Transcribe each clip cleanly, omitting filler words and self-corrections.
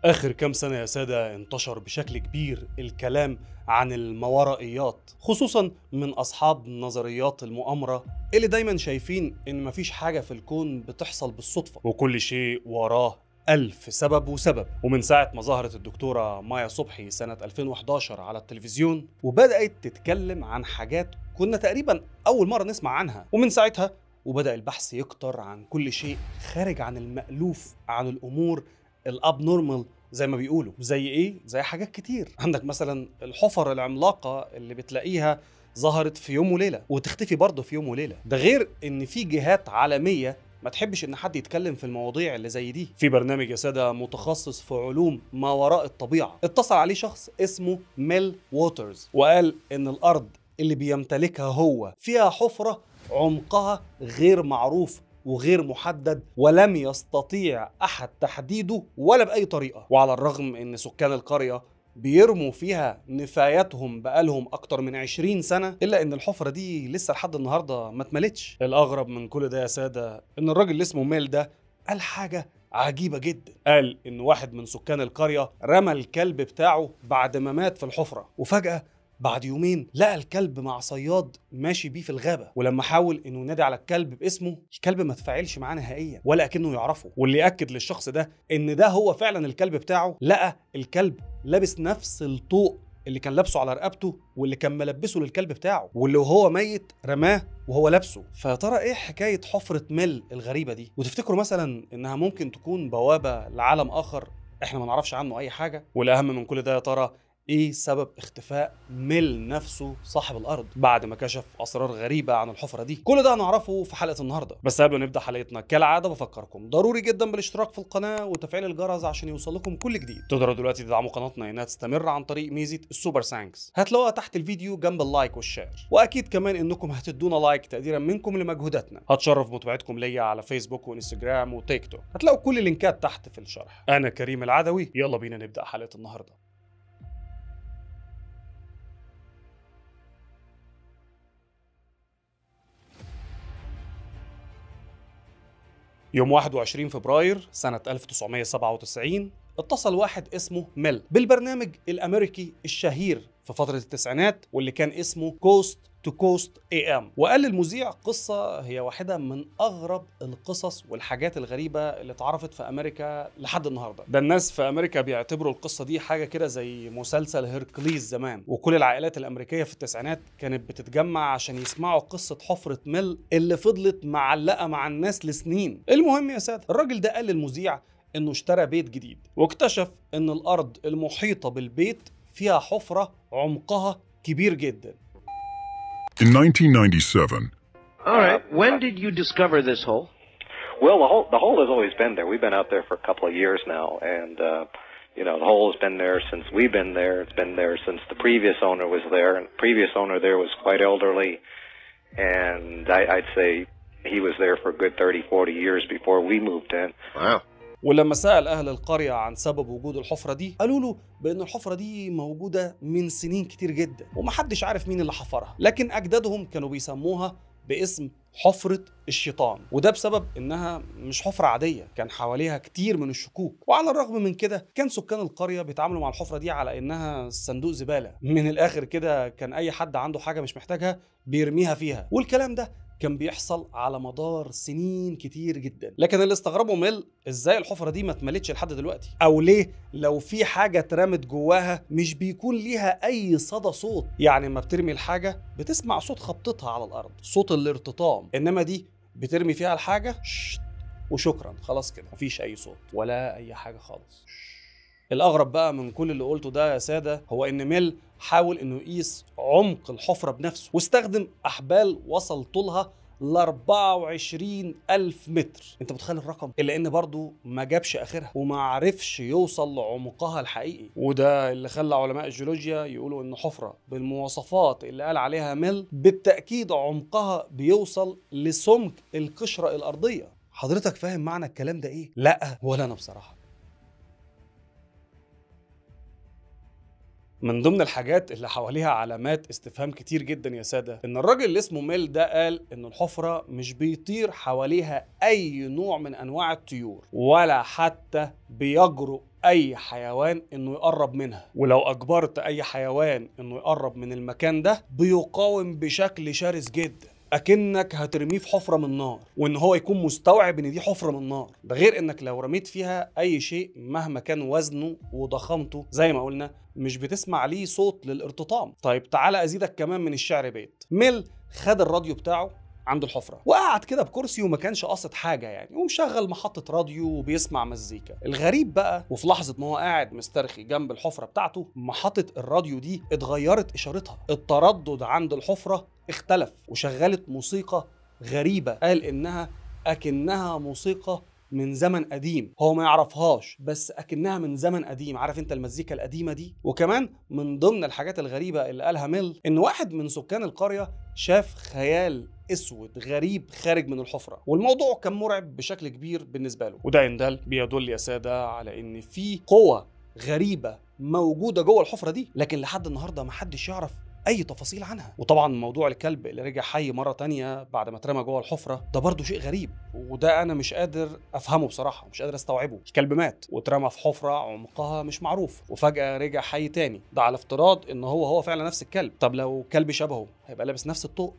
آخر كام سنة يا سادة انتشر بشكل كبير الكلام عن الماورائيات، خصوصا من أصحاب نظريات المؤامرة اللي دايما شايفين إن مفيش حاجة في الكون بتحصل بالصدفة وكل شيء وراه ألف سبب وسبب. ومن ساعة ما ظهرت الدكتورة مايا صبحي سنة 2011 على التلفزيون وبدأت تتكلم عن حاجات كنا تقريبا أول مرة نسمع عنها، ومن ساعتها وبدأ البحث يكتر عن كل شيء خارج عن المألوف، عن الأمور الابنورمال زي ما بيقولوا. زي ايه؟ زي حاجات كتير. عندك مثلا الحفر العملاقه اللي بتلاقيها ظهرت في يوم وليله وتختفي برضه في يوم وليله. ده غير ان في جهات عالميه ما تحبش ان حد يتكلم في المواضيع اللي زي دي. في برنامج يا ساده متخصص في علوم ما وراء الطبيعه اتصل عليه شخص اسمه ميل ووترز وقال ان الارض اللي بيمتلكها هو فيها حفره عمقها غير معروف وغير محدد، ولم يستطيع أحد تحديده ولا بأي طريقة. وعلى الرغم أن سكان القرية بيرموا فيها نفاياتهم بقالهم أكتر من 20 سنة، إلا أن الحفرة دي لسه لحد النهاردة ما اتملتش. الأغرب من كل ده يا سادة أن الراجل اللي اسمه ميل ده قال حاجة عجيبة جدا. قال إن واحد من سكان القرية رمى الكلب بتاعه بعد ما مات في الحفرة، وفجأة بعد يومين لقى الكلب مع صياد ماشي بيه في الغابة، ولما حاول انه ينادي على الكلب باسمه الكلب ما تفاعلش معاه نهائيا ولا اكنه يعرفه. واللي اكد للشخص ده ان ده هو فعلا الكلب بتاعه، لقى الكلب لابس نفس الطوق اللي كان لابسه على رقبته واللي كان ملبسه للكلب بتاعه، واللي وهو ميت رماه وهو لابسه. فيا ترى ايه حكاية حفرة ميل الغريبة دي؟ وتفتكروا مثلا انها ممكن تكون بوابة لعالم اخر احنا ما نعرفش عنه اي حاجة؟ والاهم من كل ده يا ترى ايه سبب اختفاء ميل نفسه صاحب الارض بعد ما كشف اسرار غريبه عن الحفره دي؟ كل ده هنعرفه في حلقه النهارده. بس قبل ما نبدا حلقتنا كالعاده بفكركم ضروري جدا بالاشتراك في القناه وتفعيل الجرس عشان يوصل لكم كل جديد. تقدروا دلوقتي تدعموا قناتنا انها تستمر عن طريق ميزه السوبر سانكس، هتلاقوها تحت الفيديو جنب اللايك والشير. واكيد كمان انكم هتدونا لايك تقديرا منكم لمجهوداتنا. هتشرف متابعتكم ليا على فيسبوك وانستجرام وتيك توك، هتلاقوا كل اللينكات تحت في الشرح. انا كريم العدوي، يلا بينا نبدا حلقه النهارده. يوم 21 فبراير سنة 1997 اتصل واحد اسمه ميل بالبرنامج الأمريكي الشهير في فترة التسعينات واللي كان اسمه كوست تو كوست اي ام، وقال للمذيع قصة هي واحدة من أغرب القصص والحاجات الغريبة اللي اتعرفت في أمريكا لحد النهاردة. ده الناس في أمريكا بيعتبروا القصة دي حاجة كده زي مسلسل هيركليز زمان، وكل العائلات الأمريكية في التسعينات كانت بتتجمع عشان يسمعوا قصة حفرة ميل اللي فضلت معلقة مع الناس لسنين. المهم يا سادة، الراجل ده قال للمذيع إنه اشترى بيت جديد واكتشف إن الأرض المحيطة بالبيت فيها حفرة عمقها كبير جدا. In 1997. All right. When did you discover this hole? Well, the hole has always been there. We've been out there for a couple of years now, and the hole has been there since we've been there. It's been there since the previous owner was there, and the previous owner there was quite elderly, and I'd say he was there for a good 30, 40 years before we moved in. Wow. ولما سأل أهل القرية عن سبب وجود الحفرة دي قالوا له بأن الحفرة دي موجودة من سنين كتير جدا ومحدش عارف مين اللي حفرها، لكن أجدادهم كانوا بيسموها باسم حفرة الشيطان، وده بسبب إنها مش حفرة عادية، كان حواليها كتير من الشكوك. وعلى الرغم من كده كان سكان القرية بيتعاملوا مع الحفرة دي على إنها صندوق زبالة. من الآخر كده كان أي حد عنده حاجة مش محتاجها بيرميها فيها، والكلام ده كان بيحصل على مدار سنين كتير جدا. لكن اللي استغربه ميل ازاي الحفرة دي ما اتملتش لحد دلوقتي، او ليه لو في حاجة اترمت جواها مش بيكون ليها اي صدى صوت. يعني ما بترمي الحاجة بتسمع صوت خبطتها على الارض، صوت الارتطام، انما دي بترمي فيها الحاجة وشكرا، خلاص كده مفيش اي صوت ولا اي حاجة خالص. الأغرب بقى من كل اللي قلته ده يا سادة هو إن ميل حاول إنه يقيس عمق الحفرة بنفسه واستخدم أحبال وصل طولها ل 24,000 متر. أنت متخيل الرقم؟ إلا إن برضه ما جابش آخرها وما عرفش يوصل لعمقها الحقيقي، وده اللي خلى علماء الجيولوجيا يقولوا إن حفرة بالمواصفات اللي قال عليها ميل بالتأكيد عمقها بيوصل لسمك القشرة الأرضية. حضرتك فاهم معنى الكلام ده إيه؟ لأ ولا أنا بصراحة. من ضمن الحاجات اللي حواليها علامات استفهام كتير جدا يا سادة ان الراجل اللي اسمه ميل ده قال ان الحفرة مش بيطير حواليها اي نوع من انواع الطيور ولا حتى بيجرؤ اي حيوان انه يقرب منها، ولو اجبرت اي حيوان انه يقرب من المكان ده بيقاوم بشكل شرس جدا، اكنك هترميه في حفره من نار، وان هو يكون مستوعب ان دي حفره من نار. ده غير انك لو رميت فيها اي شيء مهما كان وزنه وضخامته زي ما قلنا مش بتسمع ليه صوت للارتطام. طيب تعالى ازيدك كمان من الشعر بيت. ميل خد الراديو بتاعه عند الحفره وقعد كده بكرسي وما كانش قاصد حاجه يعني، ومشغل محطه راديو وبيسمع مزيكا. الغريب بقى وفي لحظه ما هو قاعد مسترخي جنب الحفره بتاعته، محطه الراديو دي اتغيرت اشارتها، التردد عند الحفره اختلف وشغلت موسيقى غريبه، قال انها اكنها موسيقى من زمن قديم، هو ما يعرفهاش بس اكنها من زمن قديم. عارف انت المزيكا القديمه دي؟ وكمان من ضمن الحاجات الغريبه اللي قالها ميل ان واحد من سكان القريه شاف خيال اسود غريب خارج من الحفره، والموضوع كان مرعب بشكل كبير بالنسبه له. وده ان دل بيدل يا ساده على ان في قوه غريبه موجوده جوه الحفره دي، لكن لحد النهارده ما حدش يعرف اي تفاصيل عنها. وطبعا موضوع الكلب اللي رجع حي مره تانية بعد ما اترمى جوه الحفره ده برضو شيء غريب، وده انا مش قادر افهمه بصراحه، مش قادر استوعبه. الكلب مات واترمى في حفره عمقها مش معروف وفجاه رجع حي تاني، ده على افتراض ان هو فعلا نفس الكلب. طب لو كلب شبهه هيبقى لابس نفس الطوق.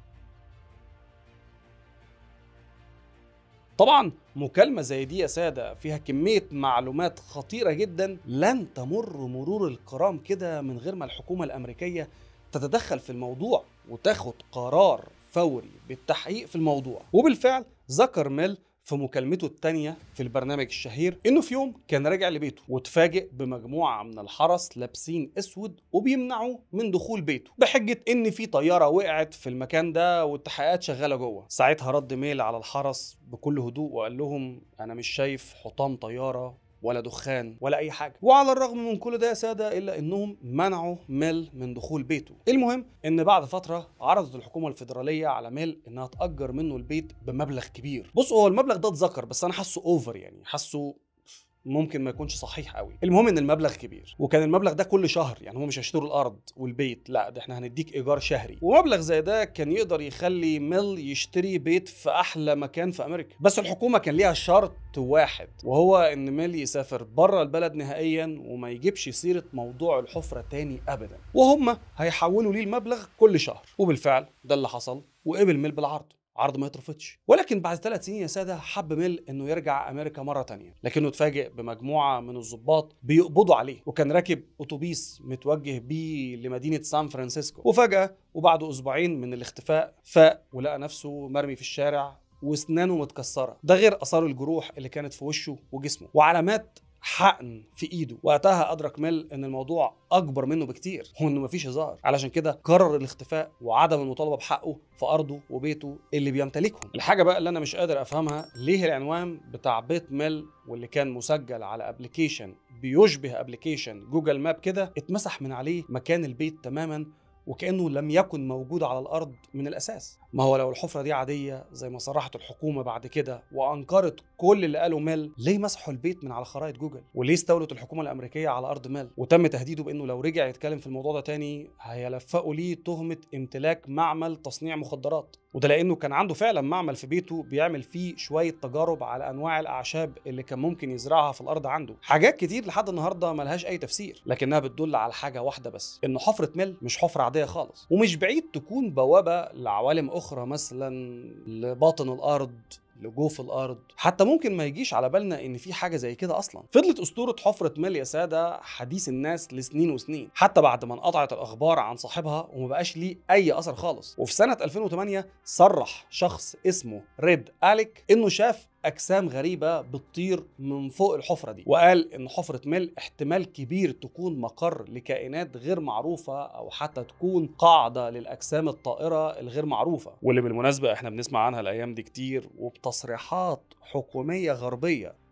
طبعا مكالمة زي دي يا سادة فيها كمية معلومات خطيرة جدا لن تمر مرور الكرام كده من غير ما الحكومة الأمريكية تتدخل في الموضوع وتاخد قرار فوري بالتحقيق في الموضوع. وبالفعل ذكر ميل في مكالمته التانية في البرنامج الشهير انه في يوم كان راجع لبيته واتفاجئ بمجموعة من الحرس لابسين اسود وبيمنعوه من دخول بيته بحجة ان في طيارة وقعت في المكان ده والتحقيقات شغالة جوه. ساعتها رد ميل على الحرس بكل هدوء وقال لهم انا مش شايف حطام طيارة ولا دخان ولا اي حاجه. وعلى الرغم من كل ده يا ساده الا انهم منعوا ميل من دخول بيته. المهم ان بعد فتره عرضت الحكومه الفيدراليه على ميل انها تاجر منه البيت بمبلغ كبير. بص هو المبلغ ده اتذكر بس انا حاسه اوفر، يعني حاسه ممكن ما يكونش صحيح قوي. المهم ان المبلغ كبير، وكان المبلغ ده كل شهر، يعني هم مش هيشتروا الارض والبيت، لا ده احنا هنديك ايجار شهري. ومبلغ زي ده كان يقدر يخلي ميل يشتري بيت في احلى مكان في امريكا. بس الحكومه كان ليها شرط واحد، وهو ان ميل يسافر بره البلد نهائيا وما يجيبش سيره موضوع الحفره تاني ابدا، وهم هيحولوا ليه المبلغ كل شهر. وبالفعل ده اللي حصل، وقبل ميل بالعرض، عرض ما يترفضش. ولكن بعد 3 سنين يا ساده حب ميل انه يرجع امريكا مره تانية، لكنه اتفاجئ بمجموعه من الضباط بيقبضوا عليه، وكان راكب اتوبيس متوجه بيه لمدينه سان فرانسيسكو. وفجاه وبعد اسبوعين من الاختفاء فاق ولقى نفسه مرمي في الشارع واسنانه متكسره، ده غير اثار الجروح اللي كانت في وشه وجسمه وعلامات حقن في ايده. وقتها ادرك ميل ان الموضوع اكبر منه بكتير وانه مفيش هزار، علشان كده قرر الاختفاء وعدم المطالبه بحقه في ارضه وبيته اللي بيمتلكهم. الحاجه بقى اللي انا مش قادر افهمها، ليه العنوان بتاع بيت ميل واللي كان مسجل على ابلكيشن بيشبه ابلكيشن جوجل ماب كده اتمسح من عليه مكان البيت تماما وكأنه لم يكن موجود على الأرض من الأساس؟ ما هو لو الحفرة دي عادية زي ما صرحت الحكومة بعد كده وأنكرت كل اللي قاله ميل، ليه مسحوا البيت من على خرائط جوجل؟ وليه استولت الحكومة الأمريكية على أرض ميل؟ وتم تهديده بأنه لو رجع يتكلم في الموضوع ده تاني هيلفقوا ليه تهمة امتلاك معمل تصنيع مخدرات، وده لأنه كان عنده فعلا معمل في بيته بيعمل فيه شوية تجارب على أنواع الأعشاب اللي كان ممكن يزرعها في الأرض عنده. حاجات كتير لحد النهاردة ملهاش أي تفسير، لكنها بتدل على حاجة واحدة بس، إن حفرة ميل مش حفرة عادية خالص، ومش بعيد تكون بوابة لعوالم أخرى، مثلا لباطن الأرض، لجوف الارض. حتى ممكن ما يجيش على بالنا ان في حاجه زي كده اصلا. فضلت اسطوره حفره ميل يا ساده حديث الناس لسنين وسنين، حتى بعد ما انقطعت الاخبار عن صاحبها وما بقاش ليه اي اثر خالص. وفي سنه 2008 صرح شخص اسمه ريد أليك انه شاف اجسام غريبه بتطير من فوق الحفره دي، وقال ان حفره ميل احتمال كبير تكون مقر لكائنات غير معروفه او حتى تكون قاعده للاجسام الطائره الغير معروفه، واللي بالمناسبه احنا بنسمع عنها الايام دي كتير وبتصريحات حكوميه غربيه.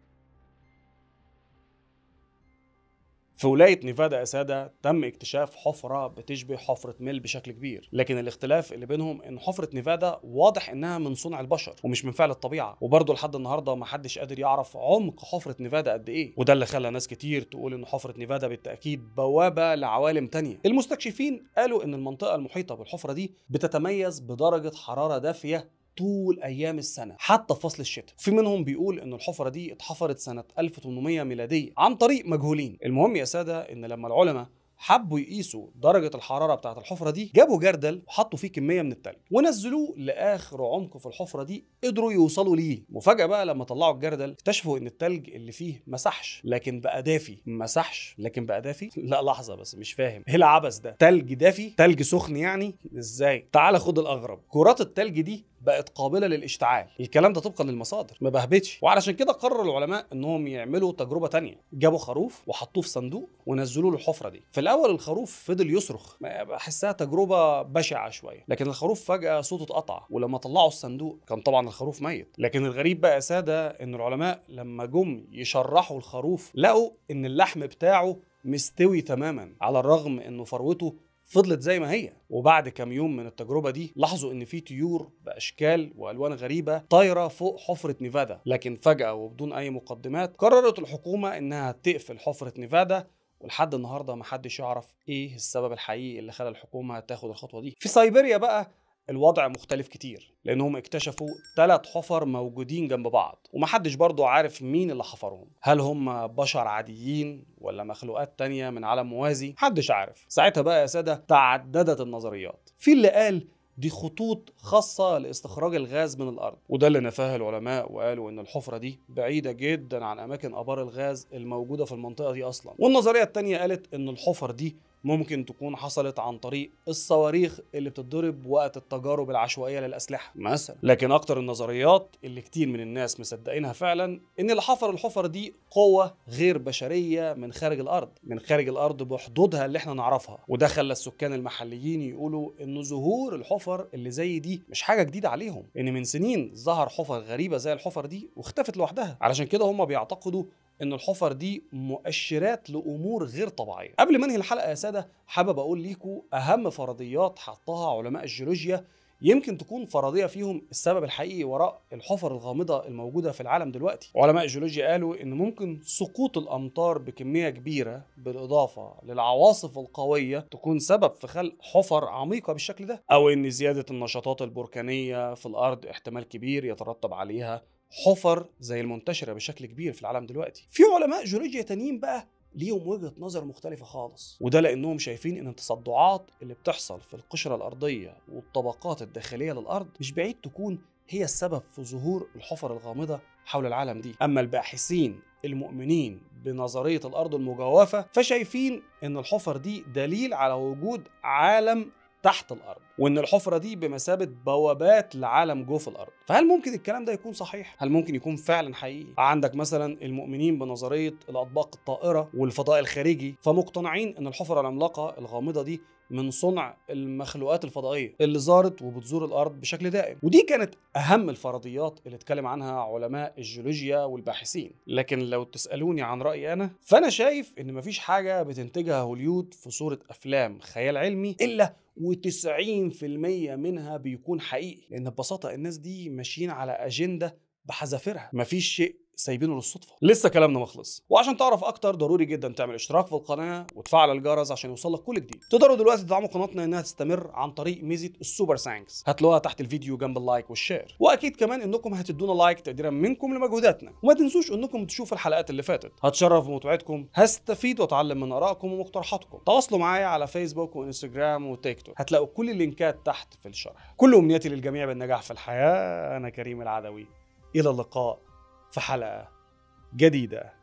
في ولاية نيفادا يا سادة تم اكتشاف حفرة بتشبه حفرة ميل بشكل كبير، لكن الاختلاف اللي بينهم ان حفرة نيفادا واضح انها من صنع البشر ومش من فعل الطبيعة، وبرضه لحد النهاردة محدش قادر يعرف عمق حفرة نيفادا قد ايه، وده اللي خلى ناس كتير تقول ان حفرة نيفادا بالتأكيد بوابة لعوالم تانية. المستكشفين قالوا ان المنطقة المحيطة بالحفرة دي بتتميز بدرجة حرارة دافية طول ايام السنه حتى في فصل الشتاء. في منهم بيقول ان الحفره دي اتحفرت سنه 1800 ميلاديه عن طريق مجهولين. المهم يا ساده ان لما العلماء حبوا يقيسوا درجة الحرارة بتاعة الحفرة دي، جابوا جردل وحطوا فيه كمية من التلج ونزلوه لآخر عمق في الحفرة دي، قدروا يوصلوا ليه. مفاجأة بقى لما طلعوا الجردل اكتشفوا ان التلج اللي فيه مسحش لكن بقى دافي. مسحش لكن بقى دافي؟ لا لحظة بس، مش فاهم ايه العبث ده. تلج دافي؟ تلج سخن يعني؟ ازاي؟ تعال خد الأغرب. كرات التلج دي بقت قابلة للاشتعال. الكلام ده طبقا للمصادر، ما بهبتش. وعلشان كده قرر العلماء انهم يعملوا تجربة تانية. جابوا خروف وحطوه في صندوق ونزلوه الحفرة دي. في الاول الخروف فضل يصرخ، بحسها تجربة بشعة شوية، لكن الخروف فجأة صوته اتقطع، ولما طلعوا الصندوق كان طبعا الخروف ميت. لكن الغريب بقى يا سادة ان العلماء لما جم يشرحوا الخروف لقوا ان اللحم بتاعه مستوي تماما، على الرغم انه فروته فضلت زي ما هي. وبعد كام يوم من التجربة دي لاحظوا ان في طيور باشكال والوان غريبة طايرة فوق حفرة نيفادا. لكن فجأة وبدون اي مقدمات قررت الحكومة انها تقفل حفرة نيفادا، ولحد النهارده محدش يعرف ايه السبب الحقيقي اللي خلى الحكومة تاخد الخطوة دي. في سيبيريا بقى الوضع مختلف كتير، لانهم اكتشفوا 3 حفر موجودين جنب بعض، ومحدش برضو عارف مين اللي حفرهم. هل هم بشر عاديين ولا مخلوقات تانية من عالم موازي؟ محدش عارف. ساعتها بقى يا سادة تعددت النظريات. في اللي قال دي خطوط خاصة لاستخراج الغاز من الأرض، وده اللي نفاه العلماء وقالوا إن الحفرة دي بعيدة جدا عن أماكن آبار الغاز الموجودة في المنطقة دي أصلا. والنظرية التانية قالت إن الحفر دي ممكن تكون حصلت عن طريق الصواريخ اللي بتتضرب وقت التجارب العشوائية للأسلحة مثلا. لكن أكتر النظريات اللي كتير من الناس مصدقينها فعلا إن اللي حفر الحفر دي قوة غير بشرية من خارج الأرض، من خارج الأرض بحدودها اللي احنا نعرفها. وده خلى السكان المحليين يقولوا إن ظهور الحفر اللي زي دي مش حاجة جديدة عليهم، إن من سنين ظهر حفر غريبة زي الحفر دي واختفت لوحدها. علشان كده هم بيعتقدوا ان الحفر دي مؤشرات لامور غير طبيعيه. قبل ما انهي الحلقه يا ساده حابب اقول ليكم اهم فرضيات حطها علماء الجيولوجيا، يمكن تكون فرضيه فيهم السبب الحقيقي وراء الحفر الغامضه الموجوده في العالم دلوقتي. علماء الجيولوجيا قالوا ان ممكن سقوط الامطار بكميه كبيره بالاضافه للعواصف القويه تكون سبب في خلق حفر عميقه بالشكل ده، او ان زياده النشاطات البركانيه في الارض احتمال كبير يترتب عليها حفر زي المنتشرة بشكل كبير في العالم دلوقتي. في علماء جيولوجيا تانيين بقى ليهم وجهة نظر مختلفة خالص، وده لأنهم شايفين إن التصدعات اللي بتحصل في القشرة الأرضية والطبقات الداخلية للأرض مش بعيد تكون هي السبب في ظهور الحفر الغامضة حول العالم دي. أما الباحثين المؤمنين بنظرية الأرض المجوفة فشايفين إن الحفر دي دليل على وجود عالم تحت الأرض، وإن الحفرة دي بمثابة بوابات لعالم جوف الأرض. فهل ممكن الكلام ده يكون صحيح؟ هل ممكن يكون فعلا حقيقي؟ عندك مثلا المؤمنين بنظرية الأطباق الطائرة والفضاء الخارجي، فمقتنعين إن الحفرة العملاقة الغامضة دي من صنع المخلوقات الفضائية اللي زارت وبتزور الأرض بشكل دائم. ودي كانت أهم الفرضيات اللي اتكلم عنها علماء الجيولوجيا والباحثين. لكن لو تسألوني عن رأيي فأنا شايف إن مفيش حاجة بتنتجها هوليود في صورة أفلام خيال علمي إلا و90% منها بيكون حقيقي، لأن ببساطة الناس دي ماشيين على أجندة بحذافيرها، مفيش شيء سايبينه للصدفة. لسه كلامنا مخلص، وعشان تعرف اكتر ضروري جدا تعمل اشتراك في القناة وتفعل الجرس عشان يوصلك كل جديد. تقدروا دلوقتي تدعموا قناتنا انها تستمر عن طريق ميزة السوبر سانكس، هتلاقوها تحت الفيديو جنب اللايك والشير. واكيد كمان انكم هتدونا لايك تقديرا منكم لمجهوداتنا، وما تنسوش انكم تشوفوا الحلقات اللي فاتت. هتشرف بمتابعتكم، هستفيد واتعلم من ارائكم ومقترحاتكم. تواصلوا معايا على فيسبوك وانستجرام وتيك توك، هتلاقوا كل اللينكات تحت في الشرح. كل امنياتي للجميع بالنجاح في الحياة. انا كريم العدوي، الى اللقاء في حلقة جديدة.